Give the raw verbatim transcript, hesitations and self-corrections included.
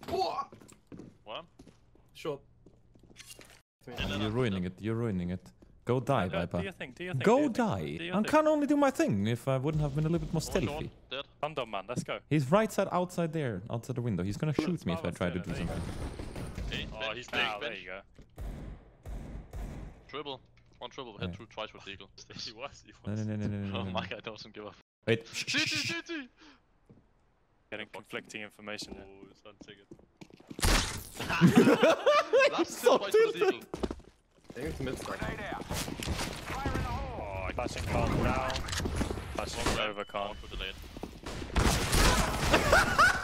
What? Short. You're ruining it. You're ruining it. Go die, Go, Viper. do your thing, do your thing. Go do your die. thing, do your I thing. can't only do my thing if I wouldn't have been a little bit more One short, stealthy. dead. Condom man, let's go. He's right side outside there, outside the window. He's gonna shoot me if I Smart try to one's do doing it, something. Hey, Oh, bench, he's bench, down. There bench. you go. Triple. One triple. Yeah. Hit through twice with eagle. He was. He No, was. no, no, no, no, no, Oh, no. my guy doesn't give a f. Wait. C T, C T! Getting conflicting information here. Oh, it's unticket. Last So twice with tilted. eagle. I think it's mid stack. Oh, flashing con down. Flashing over con. One for the lane.